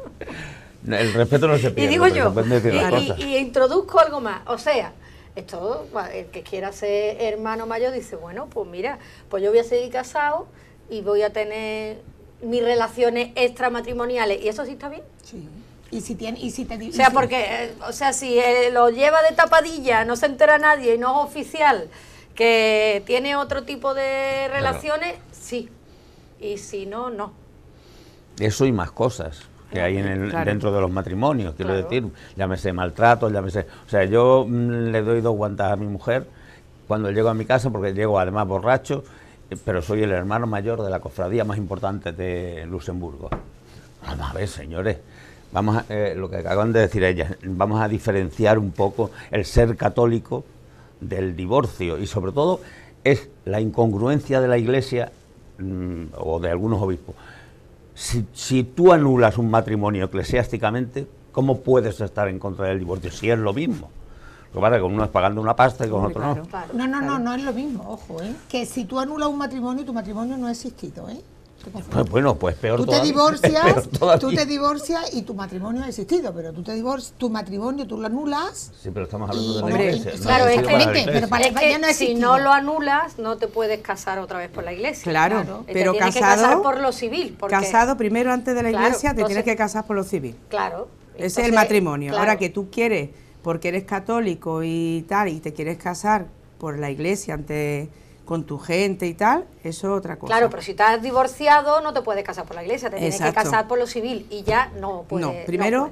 El respeto no se pierde. Y digo yo, y, y, y introduzco algo más, o sea, esto, el que quiera ser hermano mayor dice, bueno, pues mira, pues yo voy a seguir casado y voy a tener mis relaciones extramatrimoniales, ¿y eso sí está bien? Sí. Y si tiene, y si te, y o sea, si, porque, eh, o sea, si eh, lo lleva de tapadilla, no se entera nadie y no es oficial, que tiene otro tipo de relaciones, claro. Sí. Y si no, no. Eso y más cosas que hay en el, claro. dentro de los matrimonios, quiero claro. decir, llámese maltrato, llámese... O sea, yo mmm, le doy dos guantas a mi mujer cuando llego a mi casa, porque llego además borracho, pero soy el hermano mayor de la cofradía más importante de Luxemburgo. Vamos a ver, señores, vamos a, eh, lo que acaban de decir ellas, vamos a diferenciar un poco el ser católico del divorcio, y sobre todo es la incongruencia de la Iglesia mmm, o de algunos obispos. Si, si tú anulas un matrimonio eclesiásticamente, ¿cómo puedes estar en contra del divorcio? Si es lo mismo. Lo que pasa es que con uno es pagando una pasta y con otro claro, no. Claro, no, no, claro. no, no es lo mismo, ojo, ¿eh? Que si tú anulas un matrimonio, tu matrimonio no ha existido, ¿eh? Pues bueno, pues peor tú todavía. Te divorcias, tú te divorcias y tu matrimonio ha existido, pero tú te divorcias, tu matrimonio tú lo anulas. Sí, pero estamos hablando y, de la hombre, iglesia. es, No, claro, es que, pero para es que no si no lo anulas, no te puedes casar otra vez por la iglesia. Claro, claro. pero te casado, que casar por lo civil. Porque, casado primero antes de la iglesia, claro, te entonces, tienes que casar por lo civil. Claro. Ese entonces, es el matrimonio. claro. Ahora que tú quieres, porque eres católico y tal, y te quieres casar por la iglesia ante... con tu gente y tal, eso es otra cosa. Claro, pero si estás divorciado no te puedes casar por la iglesia, te tienes Exacto. que casar por lo civil y ya no puedes. No, primero no puedes.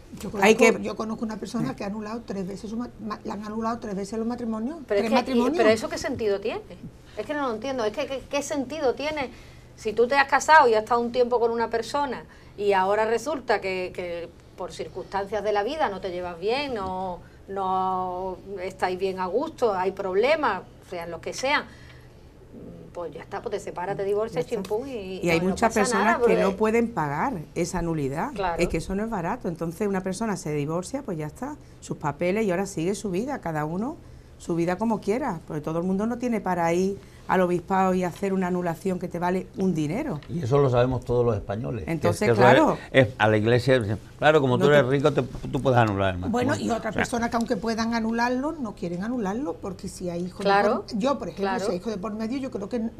Yo Hay conozco, que- yo conozco una persona que ha anulado tres veces, su ma- ma- le han anulado tres veces los matrimonios. Pero, es tres que- matrimonios. y- pero eso qué sentido tiene, es que no lo entiendo, es que ¿qué, qué sentido tiene si tú te has casado y has estado un tiempo con una persona y ahora resulta que, que por circunstancias de la vida no te llevas bien, no, no estáis bien a gusto, hay problemas, sean los que sean, pues ya está, pues te separas, te divorcias, chimpum, y, Y hay no- no muchas pasa personas nada, que porque- no pueden pagar esa nulidad. Claro. Es que eso no es barato. Entonces una persona se divorcia, pues ya está, sus papeles y ahora sigue su vida, cada uno su vida como quiera, porque todo el mundo no tiene para ir al obispado y hacer una anulación que te vale un dinero. Y eso lo sabemos todos los españoles. que Entonces, es que eso claro. es- es a la iglesia, claro, como No tú eres te- rico, te- tú puedes anular el Bueno, matrimonio. y otras O sea, personas que aunque puedan anularlo, no quieren anularlo, porque si hay hijos Claro, de por, yo, por ejemplo, claro. si hay hijos de por medio, yo creo que n-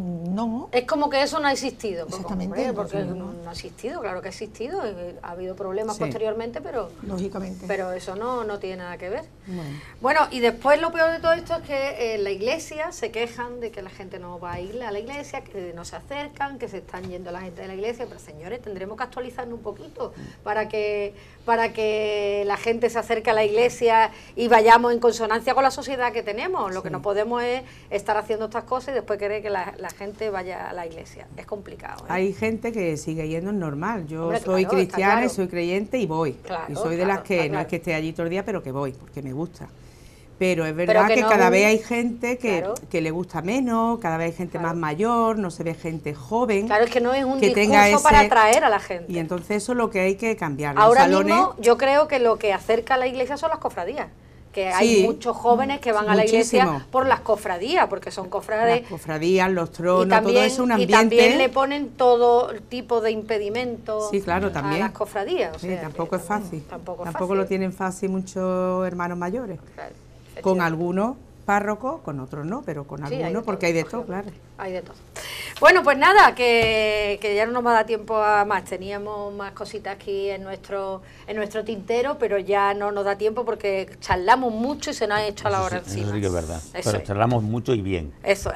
no. Es como que eso no ha existido. Como, Exactamente, hombre, porque no, no, no. ha existido, claro que ha existido. eh, Ha habido problemas Sí. posteriormente, pero Lógicamente. pero eso no, no tiene nada que ver. Bueno. Bueno, y después lo peor de todo esto es que en la iglesia se quejan de que la gente no va a ir a la iglesia, que no se acercan, que se están yendo la gente de la iglesia. Pero señores, tendremos que actualizarnos un poquito para que para que la gente se acerque a la iglesia y vayamos en consonancia con la sociedad que tenemos. Lo que no podemos es estar haciendo estas cosas y después querer que la, la gente vaya a la iglesia. Es complicado, ¿eh? Hay gente que sigue yendo, es normal. Yo Hombre, soy claro, está cristiana y claro. soy creyente y voy. Claro, y soy de claro, las que está no claro. es que esté allí todo el día, pero que voy, porque me gusta. Pero es Pero verdad que que, no cada un- vez hay gente que, Claro. que le gusta menos, cada vez hay gente Claro. más mayor, no se ve gente joven. Claro, es que no es un que discurso tenga ese- para atraer a la gente. Y entonces eso es lo que hay que cambiar. Los Ahora salones, mismo yo creo que lo que acerca a la iglesia son las cofradías, que hay Sí, muchos jóvenes que van a la iglesia muchísimo. por las cofradías, porque son las cofrades cofradías, los y tronos, también, todo eso, un y ambiente. también le ponen todo tipo de impedimentos Sí, claro, también. a las cofradías. o Sí, sea, tampoco que es fácil. Tampoco, es Tampoco fácil. lo tienen fácil muchos hermanos mayores. Claro, Con efectivamente. algunos párrocos, con otros no, pero con Sí, hay algunos, de porque todo, hay de todo, lógicamente. claro. Hay de todo. Bueno, pues nada, que, que ya no nos va a dar tiempo a más. Teníamos más cositas aquí en nuestro en nuestro tintero, pero ya no nos da tiempo porque charlamos mucho y se nos ha hecho la hora Eso sí, encima. eso sí que es verdad. Eso Pero es. charlamos mucho y bien. Eso.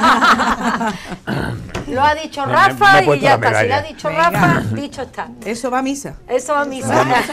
Lo ha dicho Me- Rafa me he y puesto ya la está. Si lo ha medalla. dicho Venga. Rafa, dicho está. Eso va a misa. Eso va a misa.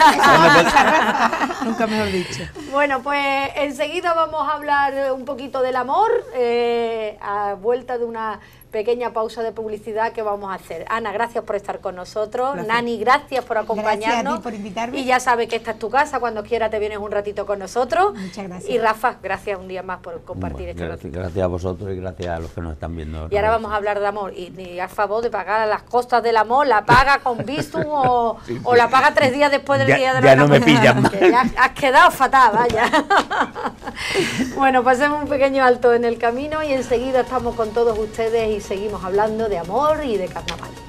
Nunca mejor dicho. Bueno, pues enseguida vamos a hablar un poquito del amor, eh, a vuelta de una pequeña pausa de publicidad que vamos a hacer. Ana, gracias por estar con nosotros. Gracias. Nani, gracias por acompañarnos. Gracias a ti por invitarme. Y ya sabes que esta es tu casa, cuando quieras te vienes un ratito con nosotros. Muchas gracias. Y Rafa, gracias un día más por compartir Bueno, este gracias, ratito. gracias a vosotros y gracias a los que nos están viendo. Y ahora vamos a hablar de amor. Y ni a favor de pagar a las costas del amor, ¿la paga con Bizum o, o la paga tres días después del Ya- día de ya los no me enamorados? pillan más. Que ya has quedado fatal, vaya. Bueno, pasemos un pequeño alto en el camino y enseguida estamos con todos ustedes y seguimos hablando de amor y de carnaval.